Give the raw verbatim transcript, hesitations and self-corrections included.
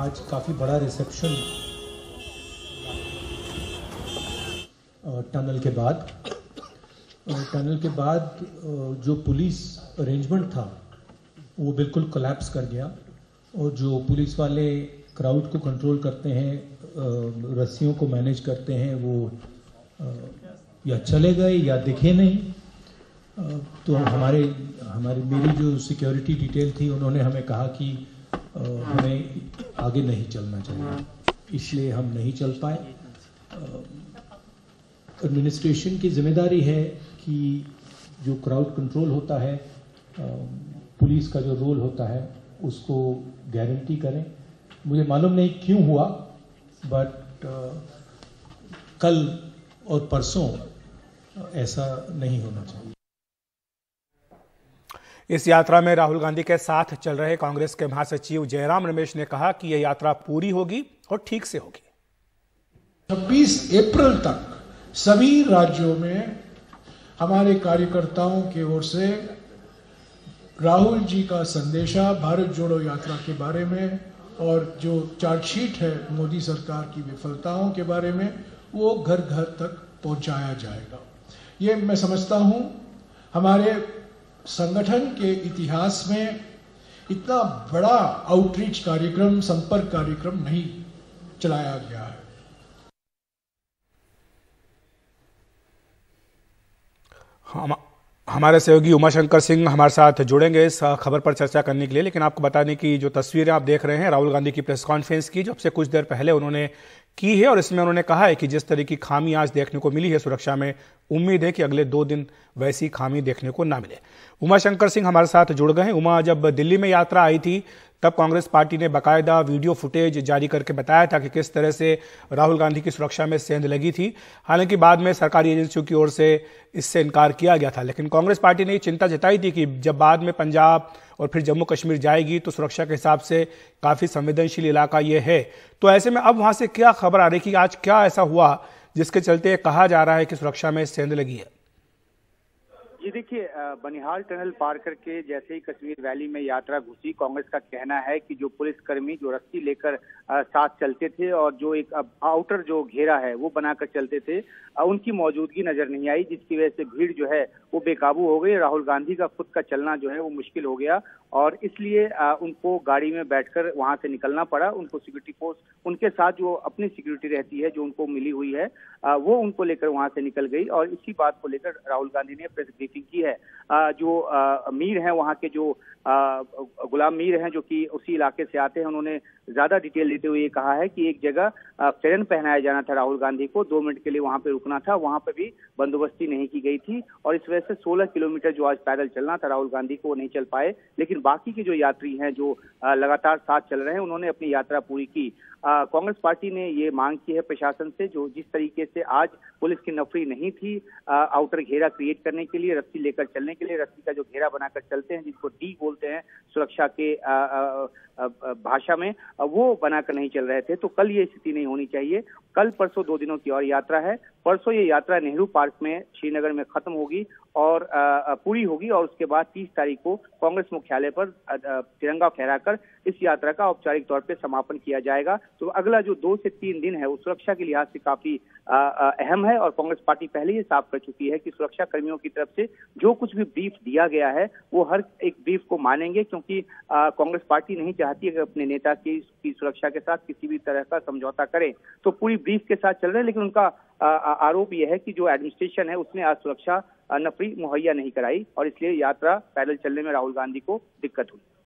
आज काफ़ी बड़ा रिसेप्शन टनल के बाद टनल के बाद जो पुलिस अरेंजमेंट था वो बिल्कुल कोलैप्स कर गया और जो पुलिस वाले क्राउड को कंट्रोल करते हैं, रस्सियों को मैनेज करते हैं, वो या चले गए या दिखे नहीं। तो हमारे हमारी मेरी जो सिक्योरिटी डिटेल थी उन्होंने हमें कहा कि हमें आगे नहीं चलना चाहिए, इसलिए हम नहीं चल पाए। एडमिनिस्ट्रेशन की जिम्मेदारी है कि जो क्राउड कंट्रोल होता है, पुलिस का जो रोल होता है उसको गारंटी करें। मुझे मालूम नहीं क्यों हुआ, बट कल और परसों ऐसा नहीं होना चाहिए। इस यात्रा में राहुल गांधी के साथ चल रहे कांग्रेस के महासचिव जयराम रमेश ने कहा कि यह यात्रा पूरी होगी और ठीक से होगी। छब्बीस अप्रैल तक सभी राज्यों में हमारे कार्यकर्ताओं की ओर से राहुल जी का संदेशा भारत जोड़ो यात्रा के बारे में और जो चार्जशीट है मोदी सरकार की विफलताओं के बारे में, वो घर घर तक पहुंचाया जाएगा। ये मैं समझता हूं हमारे संगठन के इतिहास में इतना बड़ा आउटरीच कार्यक्रम, संपर्क कार्यक्रम नहीं चलाया गया है। हम हमारे सहयोगी उमाशंकर सिंह हमारे साथ जुड़ेंगे इस खबर पर चर्चा करने के लिए, लेकिन आपको बताने की जो तस्वीरें आप देख रहे हैं राहुल गांधी की प्रेस कॉन्फ्रेंस की, जब से कुछ देर पहले उन्होंने की है, और इसमें उन्होंने कहा है कि जिस तरह की खामी आज देखने को मिली है सुरक्षा में, उम्मीद है कि अगले दो दिन वैसी खामी देखने को ना मिले। उमाशंकर सिंह हमारे साथ जुड़ गए हैं। उमा, जब दिल्ली में यात्रा आई थी तब कांग्रेस पार्टी ने बाकायदा वीडियो फुटेज जारी करके बताया था कि किस तरह से राहुल गांधी की सुरक्षा में सेंध लगी थी। हालांकि बाद में सरकारी एजेंसियों की ओर से इससे इनकार किया गया था, लेकिन कांग्रेस पार्टी ने ये चिंता जताई थी कि जब बाद में पंजाब और फिर जम्मू कश्मीर जाएगी तो सुरक्षा के हिसाब से काफी संवेदनशील इलाका ये है। तो ऐसे में अब वहां से क्या खबर आ रही कि आज क्या ऐसा हुआ जिसके चलते कहा जा रहा है कि सुरक्षा में सेंध लगी है? जी देखिए, बनिहाल टनल पार करके जैसे ही कश्मीर वैली में यात्रा घुसी, कांग्रेस का कहना है कि जो पुलिसकर्मी जो रस्सी लेकर साथ चलते थे और जो एक आउटर जो घेरा है वो बनाकर चलते थे, उनकी मौजूदगी नजर नहीं आई, जिसकी वजह से भीड़ जो है वो बेकाबू हो गई। राहुल गांधी का खुद का चलना जो है वो मुश्किल हो गया और इसलिए उनको गाड़ी में बैठकर वहां से निकलना पड़ा। उनको सिक्योरिटी फोर्स, उनके साथ जो अपनी सिक्योरिटी रहती है जो उनको मिली हुई है, वो उनको लेकर वहां से निकल गई और इसी बात को लेकर राहुल गांधी ने प्रेस ब्रीफिंग की है। जो मीर हैं वहां के, जो गुलाम मीर हैं जो कि उसी इलाके से आते हैं, उन्होंने ज्यादा डिटेल देते हुए ये कहा है कि एक जगह फेरन पहनाया जाना था राहुल गांधी को, दो मिनट के लिए वहां पे रुकना था, वहां पे भी बंदोबस्ती नहीं की गई थी और इस वजह से सोलह किलोमीटर जो आज पैदल चलना था राहुल गांधी को, वो नहीं चल पाए। लेकिन बाकी के जो यात्री हैं जो लगातार साथ चल रहे हैं, उन्होंने अपनी यात्रा पूरी की। कांग्रेस पार्टी ने ये मांग की है प्रशासन से, जो जिस तरीके से आज पुलिस की नफरी नहीं थी आउटर घेरा क्रिएट करने के लिए, रस्सी लेकर चलने के लिए, रस्सी का जो घेरा बनाकर चलते हैं जिसको डी बोलते हैं सुरक्षा के आ, आ, आ, भाषा में, वो बनाकर नहीं चल रहे थे। तो कल ये स्थिति नहीं होनी चाहिए। कल परसों दो दिनों की और यात्रा है। परसों ये यात्रा नेहरू पार्क में श्रीनगर में खत्म होगी और आ, पूरी होगी और उसके बाद तीस तारीख को कांग्रेस मुख्यालय पर तिरंगा फहराकर इस यात्रा का औपचारिक तौर पे समापन किया जाएगा। तो अगला जो दो से तीन दिन है वो सुरक्षा के लिहाज से काफी अहम है और कांग्रेस पार्टी पहले ही साफ कर चुकी है कि सुरक्षा कर्मियों की तरफ से जो कुछ भी ब्रीफ दिया गया है वो हर एक ब्रीफ को मानेंगे, क्योंकि कांग्रेस पार्टी नहीं चाहती कि अपने नेता की, की सुरक्षा के साथ किसी भी तरह का समझौता करें। तो पूरी ब्रीफ के साथ चल रहे हैं, लेकिन उनका आरोप यह है कि जो एडमिनिस्ट्रेशन है उसने आज सुरक्षा नफरी मुहैया नहीं कराई और इसलिए यात्रा पैदल चलने में राहुल गांधी को दिक्कत हुई।